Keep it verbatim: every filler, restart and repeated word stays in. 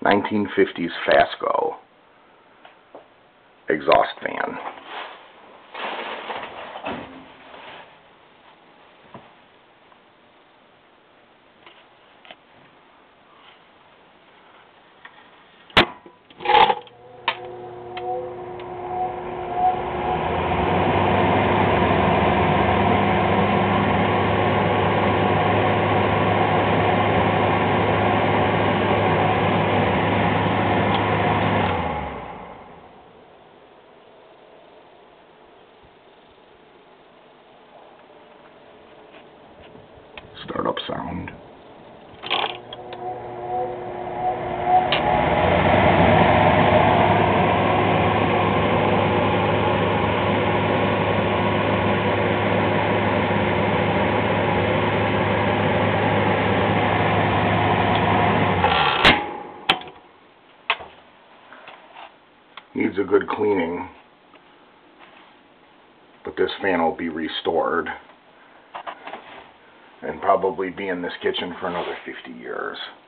nineteen fifties Fasco exhaust fan. Startup sound. Needs a good cleaning, but this fan will be restored and probably be in this kitchen for another fifty years.